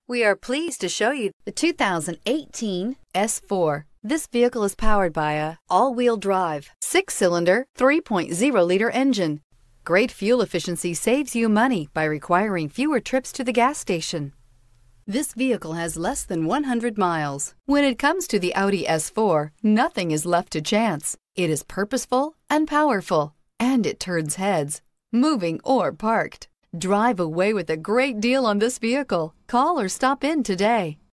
We are pleased to show you the 2018 S4. This vehicle is powered by a all-wheel drive, 6-cylinder, 3.0-liter engine. Great fuel efficiency saves you money by requiring fewer trips to the gas station. This vehicle has less than 100 miles. When it comes to the Audi S4, nothing is left to chance. It is purposeful and powerful, and it turns heads, moving or parked. Drive away with a great deal on this vehicle. Call or stop in today.